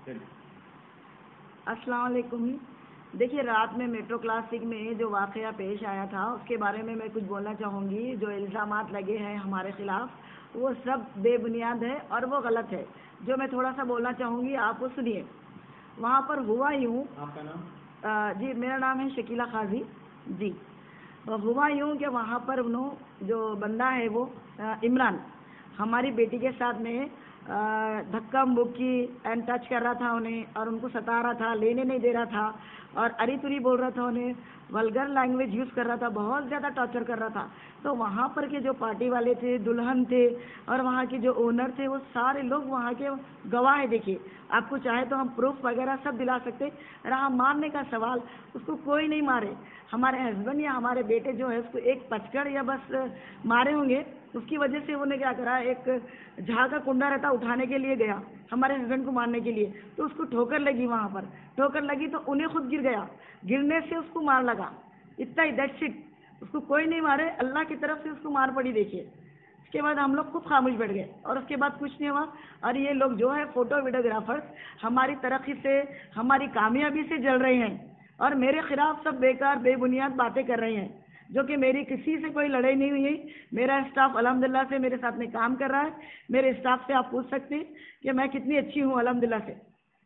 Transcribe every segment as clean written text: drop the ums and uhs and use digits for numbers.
अस्सलाम वालेकुम। देखिए, रात में मेट्रो क्लासिक में जो वाक़या पेश आया था उसके बारे में मैं कुछ बोलना चाहूँगी। जो इल्ज़ामात लगे हैं हमारे ख़िलाफ़ वो सब बेबुनियाद है और वो गलत है। जो मैं थोड़ा सा बोलना चाहूँगी आप वो सुनिए। वहाँ पर हुआ यूँ, आपका नाम? जी मेरा नाम है शकीला काजी जी। हुआ यूँ कि वहाँ पर जो बंदा है वो इमरान हमारी बेटी के साथ में धक्का मुक्की एंड टच कर रहा था उन्हें, और उनको सता रहा था, लेने नहीं दे रहा था, और अरी तुरी बोल रहा था उन्हें, वल्गर लैंग्वेज यूज़ कर रहा था, बहुत ज़्यादा टॉर्चर कर रहा था। तो वहाँ पर के जो पार्टी वाले थे, दुल्हन थे और वहाँ के जो ओनर थे, वो सारे लोग वहाँ के गवाह है। देखिए, आपको चाहे तो हम प्रूफ वगैरह सब दिला सकते। रहा मारने का सवाल, उसको कोई नहीं मारे। हमारे हस्बैंड या हमारे बेटे जो है उसको एक पचकड़ या बस मारे होंगे। उसकी वजह से उन्होंने क्या करा, एक झाड़ का कुंडा रहता उठाने के लिए गया हमारे हस्बैंड को मारने के लिए, तो उसको ठोकर लगी। वहाँ पर ठोकर लगी तो उन्हें खुद गिर गया, गिरने से उसको मार लगा। इतना ही, दैट्स इट। उसको कोई नहीं मारे, अल्लाह की तरफ से उसको मार पड़ी। देखिए, उसके बाद हम लोग खूब खामोश बैठ गए और उसके बाद कुछ नहीं हुआ। और ये लोग जो है फोटो वीडियोग्राफर्स हमारी तरक्की से, हमारी कामयाबी से जल रहे हैं और मेरे खिलाफ सब बेकार बेबुनियाद बातें कर रहे हैं, जो कि मेरी किसी से कोई लड़ाई नहीं हुई। मेरा स्टाफ अल्हम्दुलिल्लाह से मेरे साथ में काम कर रहा है। मेरे स्टाफ से आप पूछ सकते हैं कि मैं कितनी अच्छी हूँ अल्हम्दुलिल्लाह से।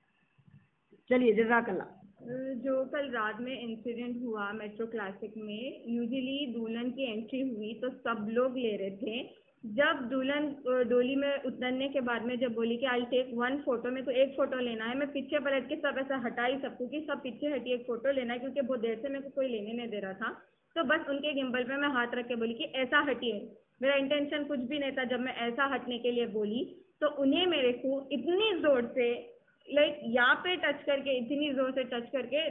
चलिए, जज़ाकल्लाह। जो कल रात में इंसिडेंट हुआ मेट्रो क्लासिक में, यूजुअली दुल्हन की एंट्री हुई तो सब लोग ले रहे थे। जब दुल्हन डोली में उतरने के बाद में जब बोली कि आई टेक वन फोटो, में तो एक फ़ोटो लेना है, मैं पीछे पलट के सब ऐसा हटाई सबको कि सब पीछे हटी, एक फ़ोटो लेना है, क्योंकि बहुत देर से मेरे को कोई लेने नहीं दे रहा था। तो बस उनके गिम्बल पे मैं हाथ रख के बोली कि ऐसा हटिए। मेरा इंटेंशन कुछ भी नहीं था। जब मैं ऐसा हटने के लिए बोली तो उन्हें मेरे को इतनी ज़ोर से, लाइक यहाँ पे टच करके, इतनी जोर से टच करके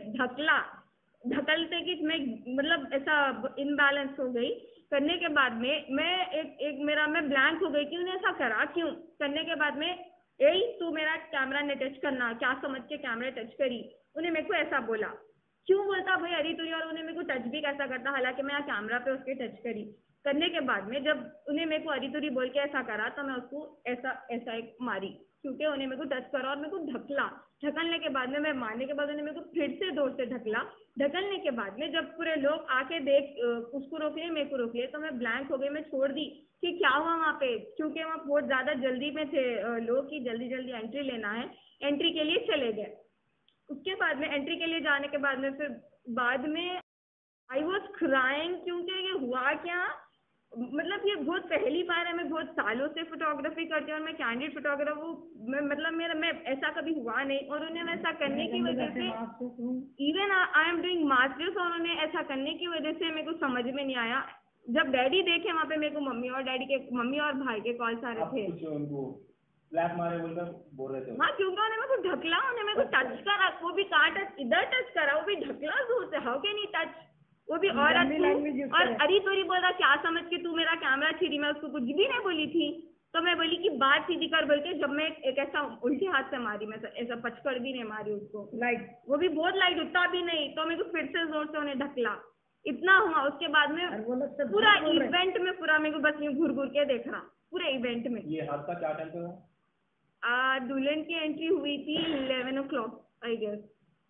ढकलते कि मैं मतलब ऐसा इनबैलेंस हो गई। करने के बाद में मैं ब्लैंक हो गई कि उन्हें ऐसा करा क्यों। करने के बाद में, यही तू मेरा कैमरा ने टच करना, क्या समझ के कैमरा टच करी। उन्हें मेरे को ऐसा बोला, क्यों बोलता भाई अरे तुझे, और उन्हें मेरे को टच भी कैसा करता, हालांकि मैं कैमरा पे उसके टच करी। करने के बाद में जब उन्हें मेरे को अरी तुरी बोल के ऐसा करा तो मैं उसको ऐसा एक मारी, क्योंकि उन्हें मेरे को टच करा और मेरे को ढकलने के बाद में, मैं मारने के बाद उन्हें मेरे को फिर से जोर से ढकलने के बाद में जब पूरे लोग आके देख उसको रोक लिए, मेरे को रोक लिए, तो मैं ब्लैंक हो गई। मैं छोड़ दी कि क्या हुआ वहाँ पे, क्योंकि वहाँ बहुत ज़्यादा जल्दी में थे लोग कि जल्दी जल्दी एंट्री लेना है। एंट्री के लिए चले गए। उसके बाद में एंट्री के लिए जाने के बाद में फिर बाद में आई वॉज क्राइंग, क्योंकि ये हुआ क्या, मतलब ये बहुत पहली बार है। मैं बहुत सालों से फोटोग्राफी करती हूँ और मैं कैंडिड फोटोग्राफर हूँ। मतलब मैं ऐसा कभी हुआ नहीं, और उन्हें वैसा करने की वजह से, even I am doing masters, और उन्हें ऐसा करने की वजह से मेरे को समझ में नहीं आया। जब डैडी देखे वहाँ पे, मेरे को मम्मी और भाई के कॉल्स आ रहे थे। ब्लैक मारे बोल रहे थे। हाँ, क्योंकि उन्हें मेरे को ढकला, उन्हें मेरे को टच करा, वो भी कहाँ टच, इधर टच करा, वो भी ढकला दूर से, हाउ कैन ही टच, वो भी। और अरी तोरी बोल रहा, क्या समझ के तू मेरा कैमरा छीनी। मैं उसको कुछ भी नहीं बोली थी, तो मैं बोली कि बात सीधी कर बोल के, जब मैं एक ऐसा उल्टे हाथ से मारी, मैं ऐसा पचकड़ भी नहीं मारी उसको, लाइट, वो भी बहुत लाइट, उतना भी नहीं। तो मेरे को फिर से जोर से उन्हें ढकला, इतना हुआ। उसके बाद में पूरा इवेंट में पूरा मेरे को बस यूँ घूर घूर के देख रहा, पूरे इवेंट में। ये हादसा क्या टाइम पे हुआ? दुल्हन की एंट्री हुई थी 11 o'clock आई गेस,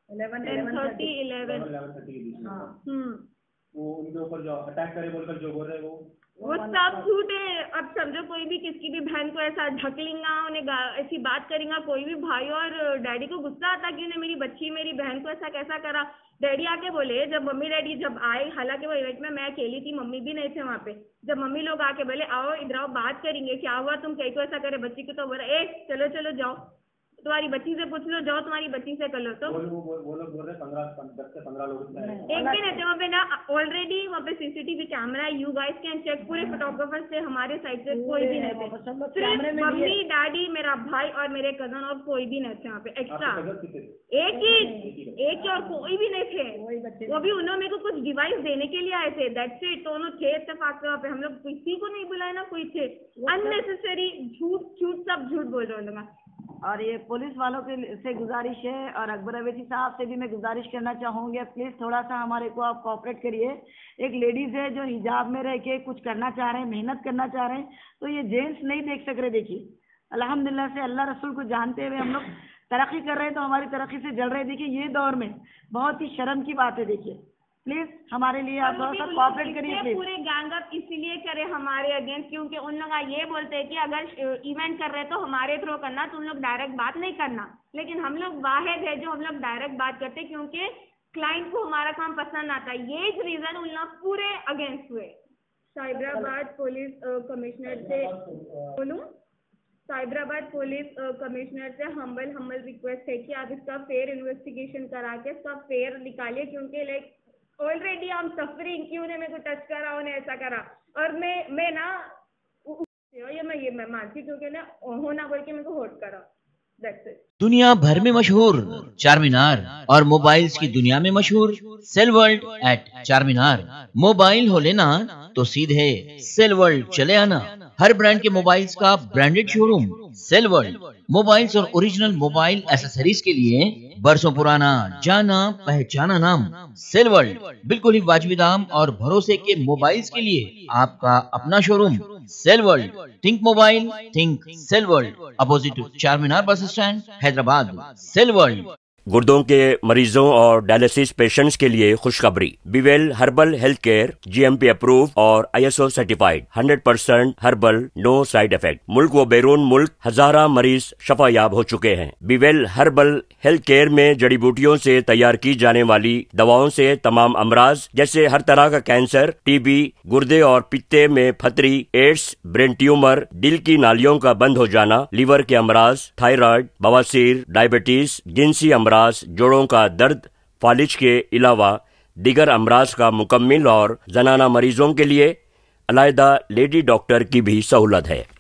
11:30 हाँ। वो उनके ऊपर जो अटैक करे बोलकर जो बोल रहे वो सब झूठ है। अब समझो, कोई भी किसी भी बहन को ऐसा ढकलेगा, उन्हें ऐसी बात करेगा, कोई भी भाई और डैडी को गुस्सा आता कि उन्हें मेरी बहन को ऐसा कैसा करा। डैडी आके बोले, जब मम्मी डैडी जब आए, हालांकि वो इवेंट में मैं अकेली थी, मम्मी भी नहीं थे वहाँ पे। जब मम्मी लोग आके बोले आओ इधर आओ बात करेंगे, क्या हुआ, तुम कहीं को ऐसा करे बच्ची को, तो बोला चलो चलो जाओ, तुम्हारी बच्ची से पूछ लो, जाओ तुम्हारी बच्ची से कर लो। तो वो लोग बोल रहे 10 से 15 लोग एक भी नहीं थे वहाँ पे ना। ऑलरेडी वहाँ पे सीसीटीवी कैमरा है, यू गाइस कैन चेक। पूरे फोटोग्राफर से हमारे साइड से कोई भी नहीं थे, सिर्फ मम्मी डैडी, मेरा भाई और मेरे कजन, और कोई भी नहीं थे वहाँ पे एक्स्ट्रा। एक ही और कोई भी नहीं थे। वो भी उन्होंने मेरे को कुछ डिवाइस देने के लिए आए थे, दैट्स इट। तो उन्होंने थे इत्तेफाक से वहाँ पे, हम लोग किसी को नहीं बुलाया ना कोई थे। अननेसेसरी झूठ सब झूठ बोल रहे हैं। और ये पुलिस वालों के से गुजारिश है, और अकबर अवैसी साहब से भी मैं गुजारिश करना चाहूँगी, प्लीज़ थोड़ा सा हमारे को आप कोऑपरेट करिए। एक लेडीज़ है जो हिजाब में रह के कुछ करना चाह रहे हैं, मेहनत करना चाह रहे हैं, तो ये जेंट्स नहीं देख सक रहे। देखिए, अल्हम्दुलिल्लाह से अल्लाह रसूल को जानते हुए हम लोग तरक्की कर रहे हैं तो हमारी तरक्की से जल रहे हैं। देखिए ये दौर में बहुत ही शर्म की बात है। देखिए प्लीज हमारे लिए आप थोड़ा सा कोऑपरेट करिए प्लीज। पूरे गैंग अप इसीलिए करे हमारे अगेंस्ट, क्योंकि उन लोग ये बोलते हैं कि अगर इवेंट कर रहे हैं तो हमारे थ्रू करना, तो उन लोग डायरेक्ट बात नहीं करना। लेकिन हम लोग वाहिद है जो हम लोग डायरेक्ट बात करते हैं, क्योंकि क्लाइंट को हमारा काम पसंद आता है। ये रीजन उन लोग पूरे अगेंस्ट हुए। साइबराबाद पुलिस कमिश्नर से बोलूं, साइबराबाद पुलिस कमिश्नर से हम्बल रिक्वेस्ट है कि आप इसका फेयर इन्वेस्टिगेशन करा के इसका फेयर निकालिए, क्योंकि लाइक ऑलरेडी हम सफरिंग, क्यों ने मेरे को टच करा, उन्हें ऐसा करा। और मैं ना ये मैं मानती, क्योंकि ना होना बोल के मेरे को होट करा। That's it. दुनिया भर में मशहूर चारमीनार और मोबाइल्स की दुनिया में मशहूर cell world at Charminar. Mobile हो लेना तो सीधे सेल वर्ल्ड चले आना। हर ब्रांड के मोबाइल्स का branded showroom cell world. Mobiles और ओरिजिनल मोबाइल एसेसरीज के लिए बरसों पुराना जाना पहचाना नाम सेल वर्ल्ड। बिल्कुल ही वाजिबी दाम और भरोसे के मोबाइल्स के लिए आपका अपना showroom cell world. Think mobile think cell world, opposite Charminar bus stand, Hyderabad. Cell world. गुर्दों के मरीजों और डायलिसिस पेशेंट्स के लिए खुशखबरी। Be well herbal health care GMP approve और ISO certified, 100% herbal, no side effect. मुल्क व बैरून मुल्क हजारा मरीज शफायाब हो चुके हैं। बीवेल हर्बल हेल्थ केयर में जड़ी बूटियों से तैयार की जाने वाली दवाओं से तमाम अमराज जैसे हर तरह का कैंसर, TB, गुर्दे और पित्ते में फतरी, एड्स, ब्रेन ट्यूमर, दिल की नालियों का बंद हो जाना, लीवर के अमराज, थायराइड, बवासीर, डायबिटीज, जिनसी अमराज, जोड़ों का दर्द, फालिज के अलावा दीगर अमराज का मुकम्मिल और जनाना मरीजों के लिए अलहदा लेडी डॉक्टर की भी सहूलत है।